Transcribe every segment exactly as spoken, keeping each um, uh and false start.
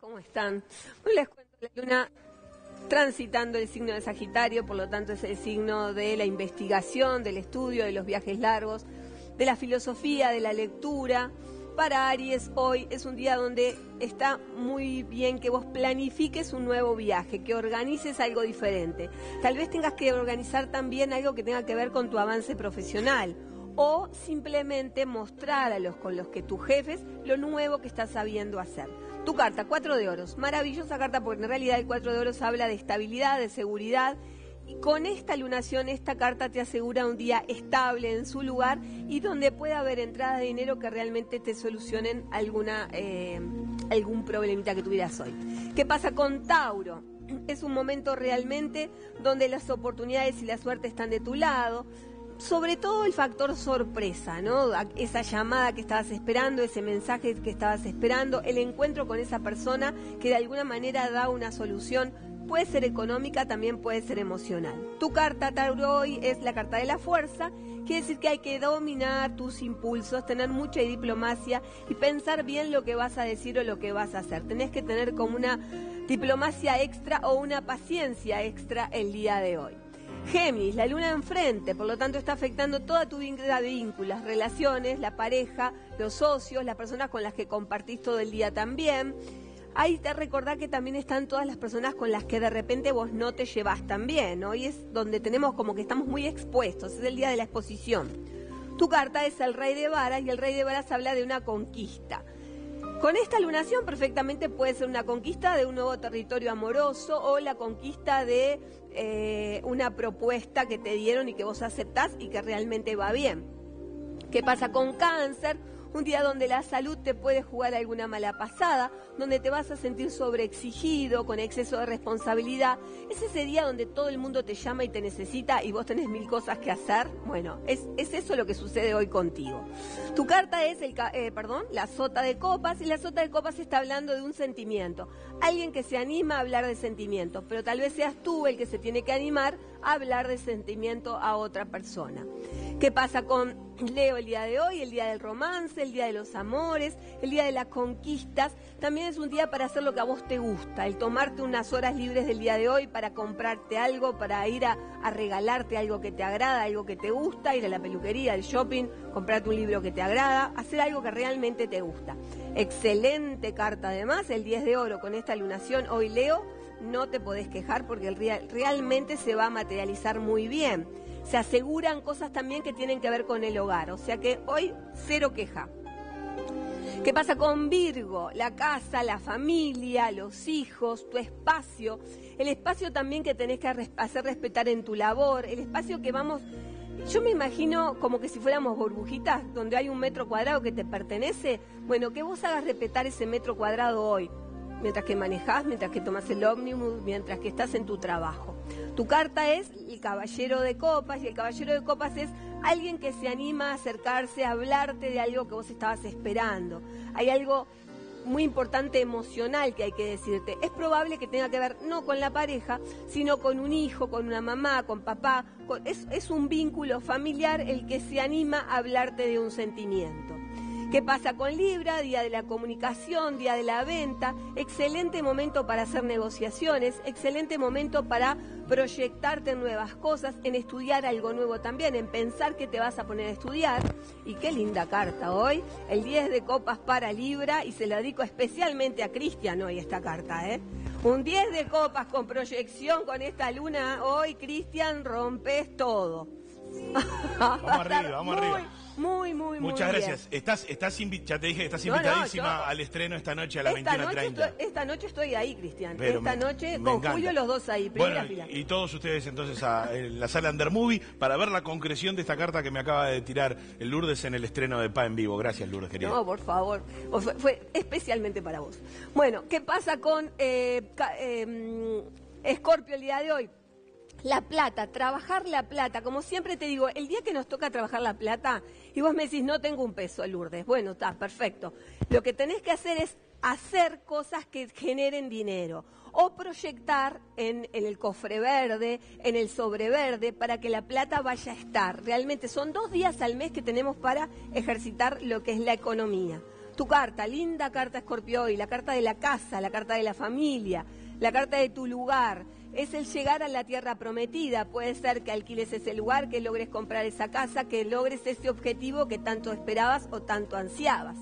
¿Cómo están? Hoy les cuento la luna transitando el signo de Sagitario, por lo tanto es el signo de la investigación, del estudio, de los viajes largos, de la filosofía, de la lectura. Para Aries hoy es un día donde está muy bien que vos planifiques un nuevo viaje, que organices algo diferente. Tal vez tengas que organizar también algo que tenga que ver con tu avance profesional o simplemente mostrar a los con los que tus jefes lo nuevo que estás sabiendo hacer. Tu carta, cuatro de oros, maravillosa carta porque en realidad el cuatro de oros habla de estabilidad, de seguridad. Y con esta lunación, esta carta te asegura un día estable en su lugar y donde pueda haber entrada de dinero que realmente te solucionen alguna, eh, algún problemita que tuvieras hoy. ¿Qué pasa con Tauro? Es un momento realmente donde las oportunidades y la suerte están de tu lado. Sobre todo el factor sorpresa, ¿no? Esa llamada que estabas esperando, ese mensaje que estabas esperando, el encuentro con esa persona que de alguna manera da una solución. Puede ser económica, también puede ser emocional. Tu carta, Tauro, hoy es la carta de la fuerza. Quiere decir que hay que dominar tus impulsos, tener mucha diplomacia y pensar bien lo que vas a decir o lo que vas a hacer. Tenés que tener como una diplomacia extra o una paciencia extra el día de hoy. Géminis, la luna enfrente, por lo tanto está afectando toda tu vida de vínculos, relaciones, la pareja, los socios, las personas con las que compartís todo el día también. Ahí te recordá que también están todas las personas con las que de repente vos no te llevas tan bien, ¿no? Y es donde tenemos como que estamos muy expuestos, es el día de la exposición. Tu carta es el Rey de Varas y el Rey de Varas habla de una conquista. Con esta lunación perfectamente puede ser una conquista de un nuevo territorio amoroso o la conquista de eh, una propuesta que te dieron y que vos aceptás y que realmente va bien. ¿Qué pasa con Cáncer? Un día donde la salud te puede jugar alguna mala pasada, donde te vas a sentir sobreexigido, con exceso de responsabilidad. ¿Es ese día donde todo el mundo te llama y te necesita y vos tenés mil cosas que hacer? Bueno, es, es eso lo que sucede hoy contigo. Tu carta es el, eh, perdón, la sota de copas, y la sota de copas está hablando de un sentimiento. Alguien que se anima a hablar de sentimientos, pero tal vez seas tú el que se tiene que animar a hablar de sentimiento a otra persona. ¿Qué pasa con Leo el día de hoy? El día del romance, el día de los amores, el día de las conquistas. También es un día para hacer lo que a vos te gusta, el tomarte unas horas libres del día de hoy para comprarte algo, para ir a, a regalarte algo que te agrada, algo que te gusta, ir a la peluquería, al shopping, comprarte un libro que te agrada, hacer algo que realmente te gusta. Excelente carta además, el diez de oro con esta lunación. Hoy, Leo, no te podés quejar porque el real, realmente se va a materializar muy bien. Se aseguran cosas también que tienen que ver con el hogar, o sea que hoy cero queja. ¿Qué pasa con Virgo? La casa, la familia, los hijos, tu espacio, el espacio también que tenés que hacer respetar en tu labor, el espacio que vamos... Yo me imagino como que si fuéramos burbujitas, donde hay un metro cuadrado que te pertenece, bueno, que vos hagas respetar ese metro cuadrado hoy, mientras que manejás, mientras que tomás el ómnibus, mientras que estás en tu trabajo. Tu carta es el Caballero de Copas, y el Caballero de Copas es alguien que se anima a acercarse, a hablarte de algo que vos estabas esperando. Hay algo muy importante emocional que hay que decirte. Es probable que tenga que ver no con la pareja, sino con un hijo, con una mamá, con papá. Con, es, es un vínculo familiar el que se anima a hablarte de un sentimiento. ¿Qué pasa con Libra? Día de la comunicación, día de la venta, excelente momento para hacer negociaciones, excelente momento para proyectarte en nuevas cosas, en estudiar algo nuevo también, en pensar que te vas a poner a estudiar. Y qué linda carta hoy, el diez de copas para Libra, y se la dedico especialmente a Cristian hoy esta carta, ¿eh? Un diez de copas con proyección con esta luna hoy, Cristian, rompes todo. Vamos arriba, vamos muy, arriba. Muy, muy, muy Muchas bien. gracias. Estás, estás invi- ya te dije, estás No, no, invitadísima yo- al estreno esta noche a las Esta veintiuna noche, treinta. estoy, esta noche estoy ahí, Cristian. Pero Esta me- noche, me con encanta. Julio, los dos ahí, primera Bueno, fila. y, y todos ustedes entonces a, en la sala Under Movie para ver la concreción de esta carta que me acaba de tirar el Lourdes en el estreno de Pa en Vivo. Gracias, Lourdes, querida. No, por favor. O Fue, fue especialmente para vos. Bueno, ¿qué pasa con eh, ca- eh, Escorpio el día de hoy? La plata, trabajar la plata. Como siempre te digo, el día que nos toca trabajar la plata y vos me decís, no tengo un peso, Lourdes. Bueno, está, perfecto. Lo que tenés que hacer es hacer cosas que generen dinero o proyectar en, en el cofre verde, en el sobre verde, para que la plata vaya a estar. Realmente son dos días al mes que tenemos para ejercitar lo que es la economía. Tu carta, linda carta Escorpio hoy, la carta de la casa, la carta de la familia, la carta de tu lugar. Es el llegar a la tierra prometida. Puede ser que alquiles ese lugar, que logres comprar esa casa, que logres ese objetivo que tanto esperabas o tanto ansiabas.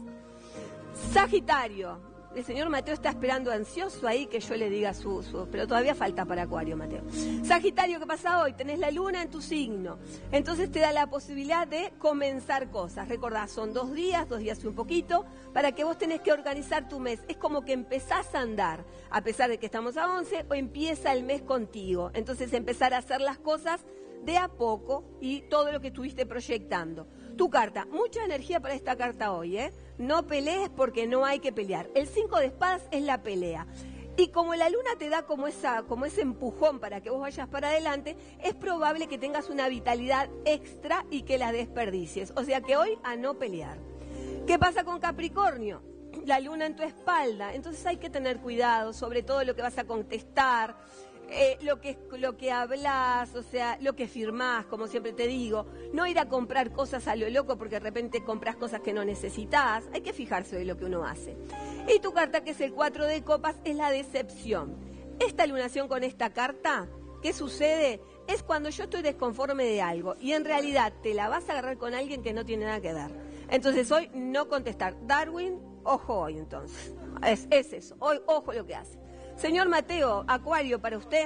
Sagitario. El señor Mateo está esperando ansioso ahí que yo le diga su, su... Pero todavía falta para Acuario, Mateo. Sagitario, ¿qué pasa hoy? Tenés la luna en tu signo. Entonces te da la posibilidad de comenzar cosas. Recordá, son dos días, dos días y un poquito, para que vos tenés que organizar tu mes. Es como que empezás a andar, a pesar de que estamos a once, o empieza el mes contigo. Entonces empezar a hacer las cosas de a poco y todo lo que estuviste proyectando. Tu carta, mucha energía para esta carta hoy, ¿eh? No pelees porque no hay que pelear. El cinco de espadas es la pelea. Y como la luna te da como, esa, como ese empujón para que vos vayas para adelante, es probable que tengas una vitalidad extra y que la desperdicies. O sea que hoy a no pelear. ¿Qué pasa con Capricornio? La luna en tu espalda. Entonces hay que tener cuidado sobre todo lo que vas a contestar. Eh, lo que lo que hablas, o sea, lo que firmás, como siempre te digo, no ir a comprar cosas a lo loco porque de repente compras cosas que no necesitas. Hay que fijarse de lo que uno hace. Y tu carta, que es el cuatro de copas, es la decepción. Esta lunación con esta carta, ¿qué sucede? Es cuando yo estoy desconforme de algo y en realidad te la vas a agarrar con alguien que no tiene nada que ver. Entonces hoy no contestar. Darwin, ojo hoy entonces. Es, es eso, hoy ojo lo que hace. Señor Mateo, Acuario, para usted,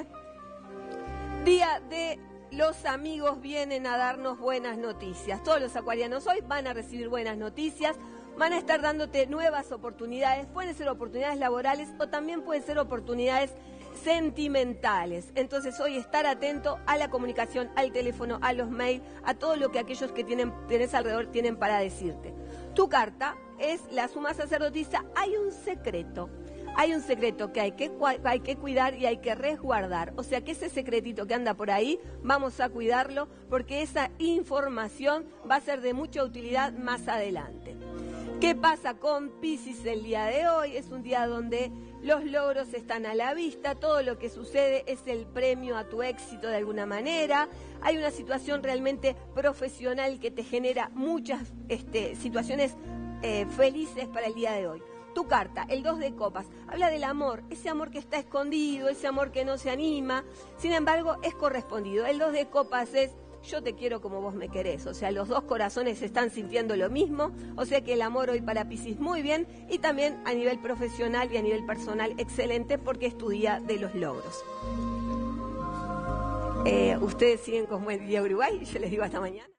día de los amigos vienen a darnos buenas noticias. Todos los acuarianos hoy van a recibir buenas noticias, van a estar dándote nuevas oportunidades, pueden ser oportunidades laborales o también pueden ser oportunidades sentimentales. Entonces hoy estar atento a la comunicación, al teléfono, a los mails, a todo lo que aquellos que tienen, tenés alrededor tienen para decirte. Tu carta es la suma sacerdotisa, hay un secreto. Hay un secreto que hay que, hay que cuidar y hay que resguardar. O sea que ese secretito que anda por ahí, vamos a cuidarlo porque esa información va a ser de mucha utilidad más adelante. ¿Qué pasa con Piscis el día de hoy? Es un día donde los logros están a la vista, todo lo que sucede es el premio a tu éxito de alguna manera. Hay una situación realmente profesional que te genera muchas este, situaciones eh, felices para el día de hoy. Tu carta, el dos de copas, habla del amor, ese amor que está escondido, ese amor que no se anima, sin embargo es correspondido. El dos de copas es yo te quiero como vos me querés, o sea, los dos corazones están sintiendo lo mismo, o sea que el amor hoy para Piscis muy bien y también a nivel profesional y a nivel personal excelente porque es tu día de los logros. Eh, ustedes siguen con Buen Día Uruguay, yo les digo hasta mañana.